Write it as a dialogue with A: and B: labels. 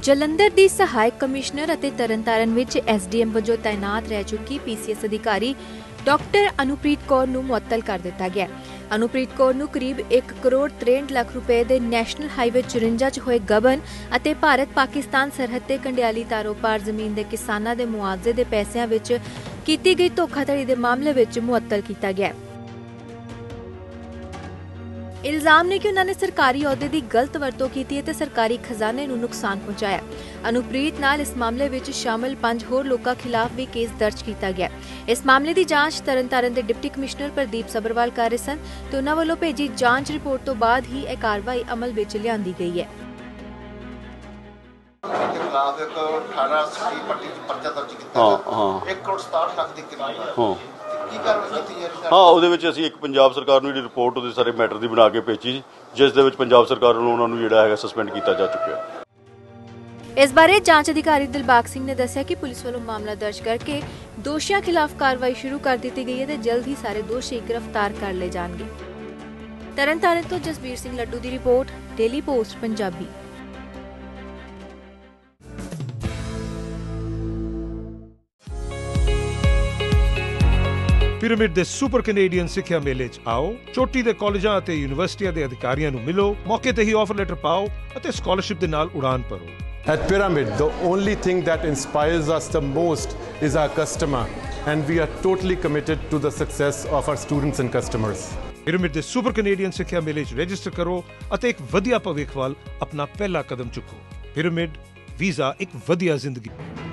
A: ਜਲੰਧਰ ਦੀ ਸਹਾਇਕ ਕਮਿਸ਼ਨਰ ਅਤੇ ਤਰਨਤਾਰਨ ਵਿੱਚ ਐਸਡੀਐਮ ਵਜੋਂ ਤਾਇਨਾਤ ਰਹਿ ਚੁੱਕੀ ਪੀਸੀਐਸ ਅਧਿਕਾਰੀ ਡਾਕਟਰ ਅਨੁਪ੍ਰੀਤ ਕੌਰ ਨੂੰ ਮੁਅੱਤਲ ਕਰ ਦਿੱਤਾ ਗਿਆ। ਅਨੁਪ੍ਰੀਤ ਕੌਰ ਨੂੰ ਕਰੀਬ 1 ਕਰੋੜ 63 ਲੱਖ ਰੁਪਏ ਦੇ ਨੈਸ਼ਨਲ ਹਾਈਵੇ 54 'ਚ ਹੋਏ ਗਬਨ ਅਤੇ ਭਾਰਤ-ਪਾਕਿਸਤਾਨ ਸਰਹੱਦ ਤੇ ਕੰਡਿਆਲੀ ਤਾਰੋਂ ਪਾਰ ਜ਼ਮੀਨ ਦੇ ਕਿਸਾਨਾਂ ਦੇ ਮੁਆਵਜ਼ੇ ਦੇ ਪੈਸਿਆਂ ਵਿੱਚ ਕੀਤੀ ਗਈ ਧੋਖਾਧੜੀ ਦੇ ਮਾਮਲੇ ਵਿੱਚ ਮੁਅੱਤਲ ਕੀਤਾ ਗਿਆ। ਇਲਜ਼ਾਮ ਨੇ ਕਿ ਉਨ੍ਹਾਂ ਨੇ ਸਰਕਾਰੀ ਅਹੁਦੇ ਦੀ ਗਲਤ ਵਰਤੋਂ ਕੀਤੀ ਅਤੇ ਸਰਕਾਰੀ ਖਜ਼ਾਨੇ ਨੂੰ ਨੁਕਸਾਨ ਪਹੁੰਚਾਇਆ। ਅਨੁਪ੍ਰੀਤ ਨਾਲ ਇਸ ਮਾਮਲੇ ਵਿੱਚ ਸ਼ਾਮਲ 5 ਹੋਰ ਲੋਕਾਂ ਖਿਲਾਫ ਵੀ ਕੇਸ ਦਰਜ ਕੀਤਾ ਗਿਆ। ਇਸ ਮਾਮਲੇ ਦੀ ਜਾਂਚ ਤਰਨਤਾਰਨ ਦੇ ਡਿਪਟੀ ਕਮਿਸ਼ਨਰ ਪ੍ਰਦੀਪ ਸਬਰਵਾਲ ਕਰ ਰਹੇ ਸਨ ਤੇ ਉਨ੍ਹਾਂ ਵੱਲੋਂ ਭੇਜੀ ਜਾਂਚ ਰਿਪੋਰਟ ਤੋਂ ਬਾਅਦ ਹੀ ਇਹ ਕਾਰਵਾਈ ਅਮਲ ਵਿੱਚ ਲਿਆਂਦੀ ਗਈ ਹੈ।
B: ਉਹਦੇ ਵਿੱਚ ਅਸੀਂ ਇੱਕ ਪੰਜਾਬ ਸਰਕਾਰ ਨੂੰ ਜਿਹੜੀ ਰਿਪੋਰਟ ਉਹਦੇ ਸਾਰੇ ਮੈਟਰ ਦੀ ਬਣਾ ਕੇ ਭੇਜੀ, ਜਿਸ ਦੇ ਵਿੱਚ ਪੰਜਾਬ ਸਰਕਾਰ ਵੱਲੋਂ ਉਹਨਾਂ ਨੂੰ ਜਿਹੜਾ ਹੈਗਾ ਸਸਪੈਂਡ ਕੀਤਾ ਜਾ ਚੁੱਕਿਆ।
A: ਇਸ ਬਾਰੇ ਜਾਂਚ ਅਧਿਕਾਰੀ ਦਿਲਬਾਗ ਸਿੰਘ ਨੇ ਦੱਸਿਆ ਕਿ ਪੁਲਿਸ ਵੱਲੋਂ ਮਾਮਲਾ ਦਰਜ ਕਰਕੇ ਦੋਸ਼ੀਆਂ ਖਿਲਾਫ ਕਾਰਵਾਈ ਸ਼ੁਰੂ ਕਰ ਦਿੱਤੀ ਗਈ ਹੈ ਤੇ ਜਲਦ ਹੀ ਸਾਰੇ ਦੋਸ਼ੀ ਗ੍ਰਿਫਤਾਰ ਕਰ ਲਏ ਜਾਣਗੇ। ਤਰਨਤਾਰਨ ਤੋਂ ਜਸਬੀਰ ਸਿੰਘ ਲੱਡੂ ਦੀ report, daily post Punjabi.
C: Pyramid ਦੇ ਸੁਪਰ ਕੈਨੇਡੀਅਨ ਸਿੱਖਿਆ ਮੇਲੇ 'ਚ ਆਓ, ਚੋਟੀ ਦੇ ਕਾਲਜਾਂ ਅਤੇ ਯੂਨੀਵਰਸਿਟੀਆਂ ਦੇ ਅਧਿਕਾਰੀਆਂ ਨੂੰ ਮਿਲੋ, ਮੌਕੇ ਤੇ ਹੀ ਆਫਰ ਲੈਟਰ ਪਾਓ ਅਤੇ ਸਕਾਲਰਸ਼ਿਪ ਦੇ ਨਾਲ ਉਡਾਨ ਭਰੋ।
D: At Pyramid, the only thing that inspires us the most is our customer, and we are totally committed to the success of our students and customers.
C: Pyramid ਦੇ ਸੁਪਰ ਕੈਨੇਡੀਅਨ ਸਿੱਖਿਆ ਮੇਲੇ 'ਚ register ਕਰੋ ਅਤੇ ਇੱਕ ਵਧੀਆ ਭਵਿੱਖ ਵੱਲ ਆਪਣਾ ਪਹਿਲਾ ਕਦਮ ਚੁੱਕੋ। ਪਿਰਾਮਿਡ ਵੀਜ਼ਾ ਇੱਕ ਵਧੀਆ ਜ਼ਿੰਦਗੀ।